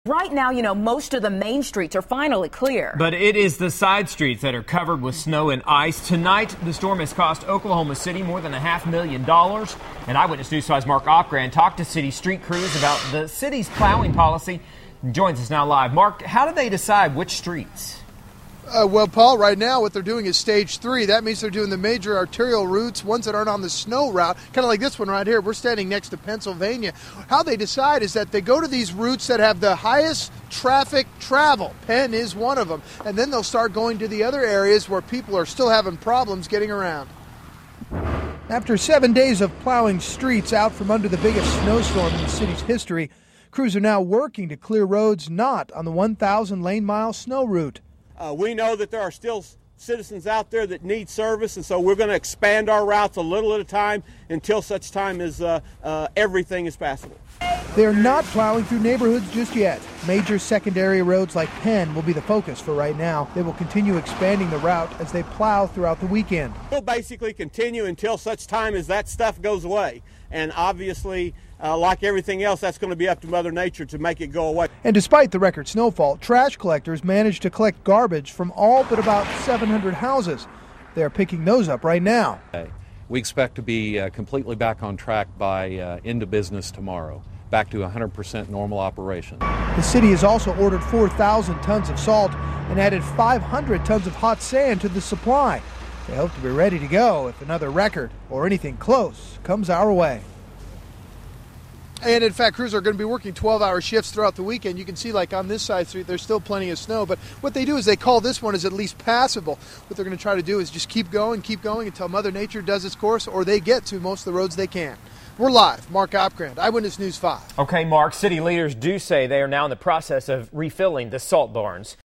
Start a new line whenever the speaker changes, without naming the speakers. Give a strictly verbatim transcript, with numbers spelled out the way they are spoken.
Right now, you know, most of the main streets are finally clear.
But it is the side streets that are covered with snow and ice. Tonight, the storm has cost Oklahoma City more than a half million dollars. And Eyewitness News five's Mark Opgran talked to city street crews about the city's plowing policy. He joins us now live. Mark, how do they decide which streets?
Uh, well, Paul, right now what they're doing is stage three. That means they're doing the major arterial routes, ones that aren't on the snow route, kind of like this one right here. We're standing next to Pennsylvania. How they decide is that they go to these routes that have the highest traffic travel. Penn is one of them. And then they'll start going to the other areas where people are still having problems getting around. After seven days of plowing streets out from under the biggest snowstorm in the city's history, crews are now working to clear roads not on the one thousand lane mile snow route.
Uh, we know that there are still citizens out there that need service, and so we're going to expand our routes a little at a time until such time as uh, uh, everything is passable.
They're not plowing through neighborhoods just yet. Major secondary roads like Penn will be the focus for right now. They will continue expanding the route as they plow throughout the weekend.
We'll basically continue until such time as that stuff goes away. And obviously, uh, like everything else, that's going to be up to Mother Nature to make it go away.
And despite the record snowfall, trash collectors managed to collect garbage from all but about seven hundred houses. They're picking those up right now.
We expect to be uh, completely back on track by uh, into business tomorrow, back to one hundred percent normal operation.
The city has also ordered four thousand tons of salt and added five hundred tons of hot sand to the supply. They hope to be ready to go if another record or anything close comes our way. And in fact, crews are going to be working twelve hour shifts throughout the weekend. You can see, like on this side street, there's still plenty of snow. But what they do is they call this one as at least passable. What they're going to try to do is just keep going, keep going until Mother Nature does its course, or they get to most of the roads they can. We're live. Mark Opgran, Eyewitness News five.
Okay, Mark, city leaders do say they are now in the process of refilling the salt barns.